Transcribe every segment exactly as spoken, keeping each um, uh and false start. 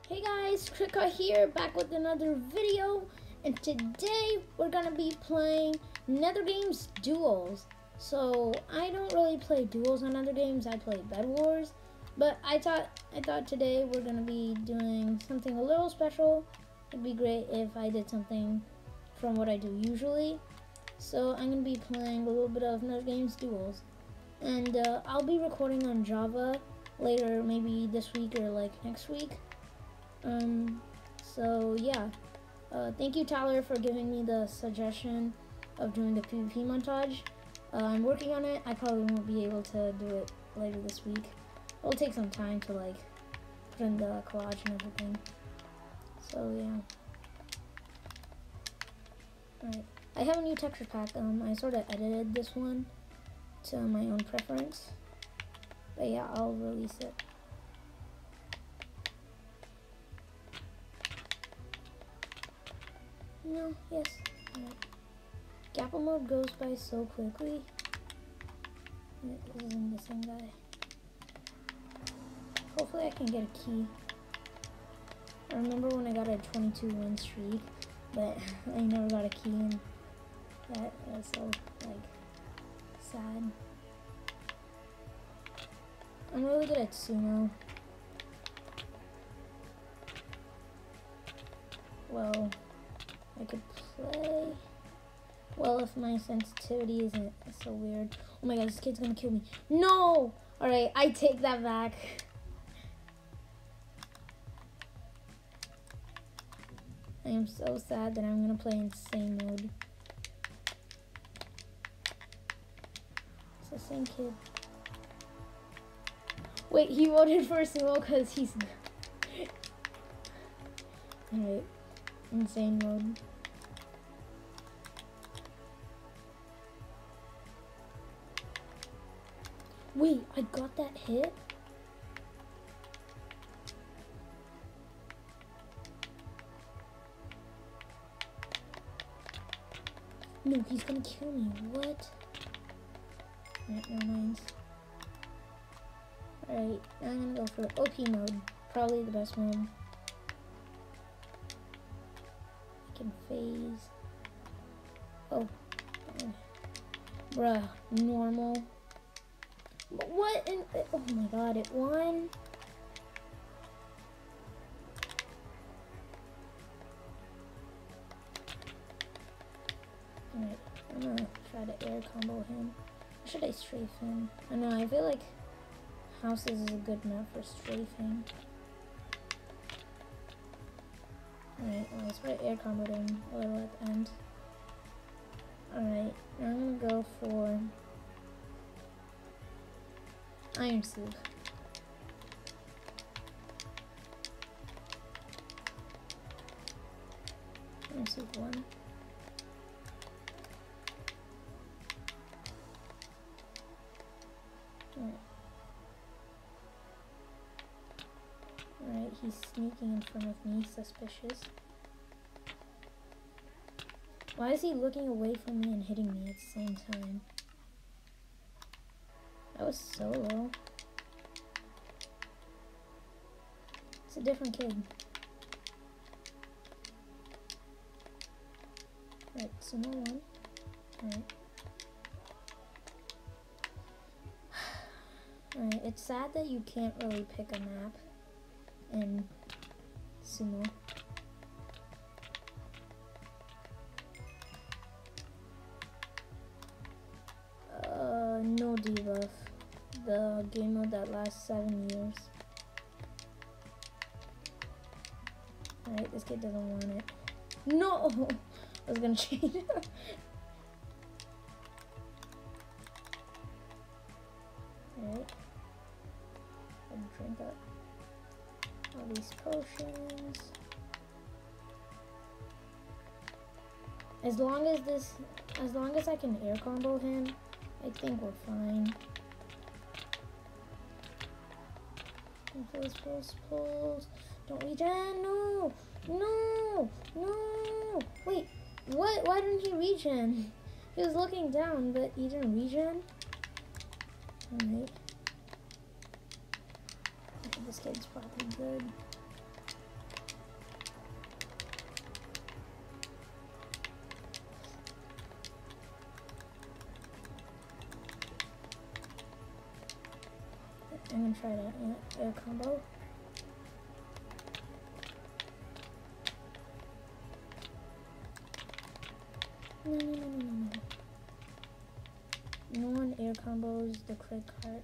Hey guys, Krika here, back with another video, and today we're gonna be playing Nether Games Duels. So I don't really play duels on other games. I play Bed Wars, but I thought I thought today we're gonna be doing something a little special. It'd be great if I did something from what I do usually. So I'm gonna be playing a little bit of Nether Games Duels, and uh, I'll be recording on Java later, maybe this week or like next week. Um, so yeah, uh, thank you Tyler for giving me the suggestion of doing the PvP montage. Uh, I'm working on it. I probably won't be able to do it later this week. It'll take some time to like put in the collage and everything. So yeah. Alright, I have a new texture pack. Um, I sort of edited this one to my own preference. But yeah, I'll release it. No, yes. Right. Gapple mode goes by so quickly. This isn't the same guy. Hopefully I can get a key. I remember when I got a twenty-two win streak, but I never got a key, and that was so, like, sad. I'm really good at sumo. Well, I could play. Well, if my sensitivity isn't so weird. Oh my god, this kid's gonna kill me. No! Alright, I take that back. I am so sad that I'm gonna play insane mode. It's the same kid. Wait, he voted for sumo because he's... Alright, insane mode. Wait, I got that hit? No, he's gonna kill me. What? Alright, no minds. Alright, now I'm gonna go for O P mode. Probably the best mode. I can phase. Oh. Bruh, normal. What? In, oh my god, it won? Alright, I'm gonna try to air combo him. Or should I strafe him? I know, I feel like houses is a good map for strafing. Alright, well, let's try to air combo him a little at the end. Alright, now I'm gonna go for Iron Sieve. Iron Sieve one. Alright. Alright, he's sneaking in front of me, suspicious. Why is he looking away from me and hitting me at the same time? That was so low. It's a different kid. Alright, sumo one. Alright. Alright, it's sad that you can't really pick a map in sumo. Uh, no debuff. The game mode that lasts seven years. Alright, this kid doesn't want it. No! I was gonna change it. Alright. I'll drink up all these potions. As long as this, as long as I can air combo him, I think we're fine. Pulls, pulls, pulls. Don't regen. No, no, no. Wait, what? Why didn't he regen? He was looking down, but he didn't regen. Alright. I think this kid's probably good. I'm gonna try that air, air combo. No, no, no, no, no, no. No one air combos the crit card.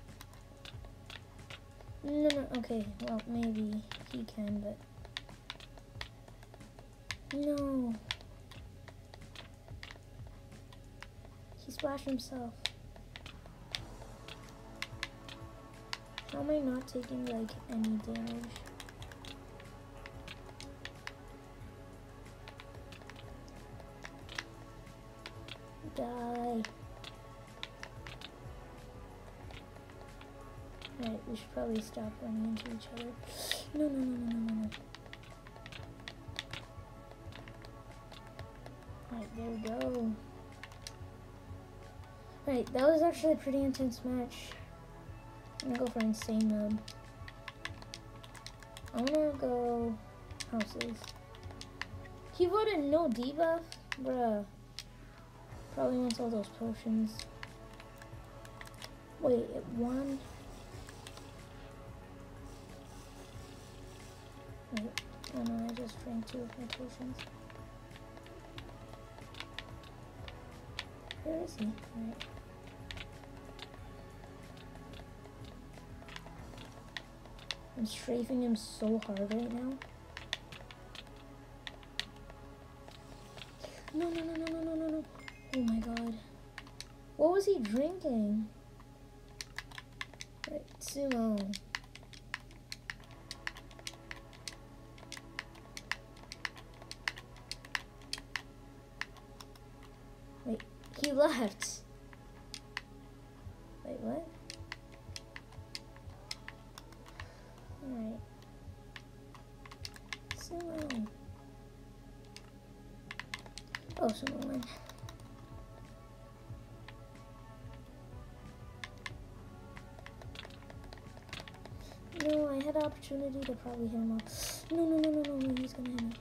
No, no, okay, well, maybe he can, but... No. He splashed himself. How am I not taking, like, any damage? Die. Alright, we should probably stop running into each other. No, no, no, no, no, no, no. Alright, there we go. Alright, that was actually a pretty intense match. I'm gonna go for insane mode. I'm gonna go houses. He voted no debuff? Bruh. Probably wants all those potions. Wait, it won? Wait, oh no, I just drank two of my potions. Where is he? Alright. I'm strafing him so hard right now. No, no, no, no, no, no, no, no. Oh my god. What was he drinking? Right, Sumo. Wait, he left. Wait, what? Alright. Sumo. Oh, Sumo win. No, I had the opportunity to probably hit him off. No, no, no, no, no, no, he's gonna hit me.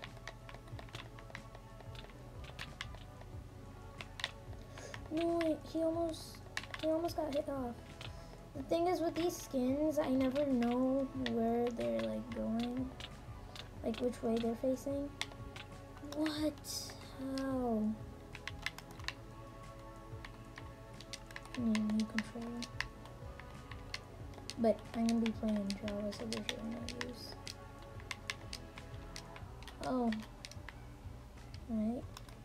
No, wait, he almost, he almost got hit off. The thing is with these skins, I never know where they're like going. Like which way they're facing. What? How? I need a new controller. But I'm gonna be playing Java, so there's really no use. Oh. Right.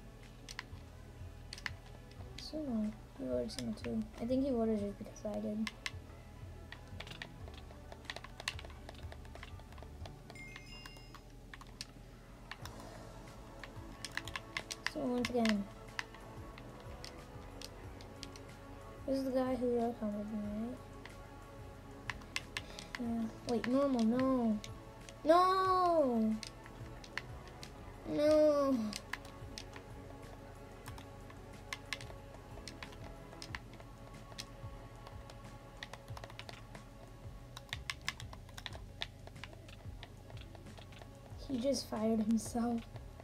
Sumo. He voted Sumo too. I think he voted just because I did. So once again. This is the guy who uh, comboed me, right? Yeah. Wait, normal, no. No! No! He just fired himself.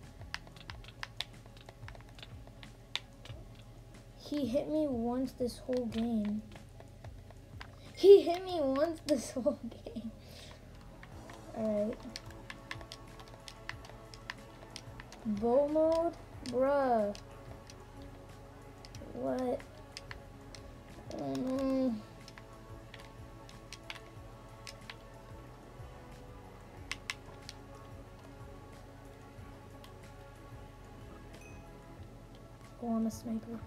He hit me once this whole game. He hit me once this whole game. Alright. Bow mode? Bruh. What? Oh no. Oh, I'm a sniper.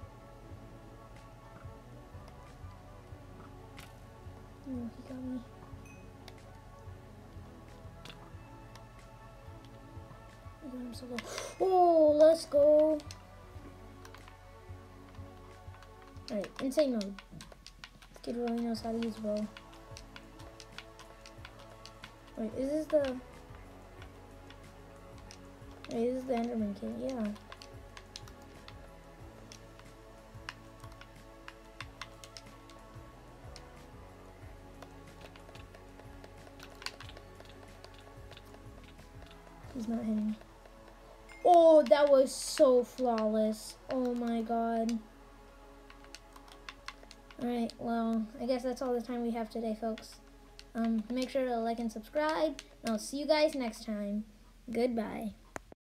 Oh, he got me. I got him so low. Oh, let's go. Alright, insane mode. This kid really knows how to use bow. Wait, is this the... Wait, this is the Enderman kid, yeah. He's not hitting me. Oh, that was so flawless. Oh my god. Alright, well, I guess that's all the time we have today, folks. Um, make sure to like and subscribe, and I'll see you guys next time. Goodbye.